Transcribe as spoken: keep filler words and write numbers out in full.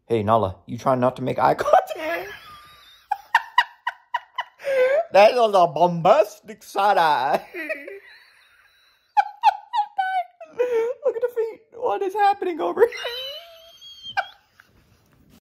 Hey, Nala, you trying not to make eye contact? That was a bombastic side eye. Look at the feet. What is happening over here?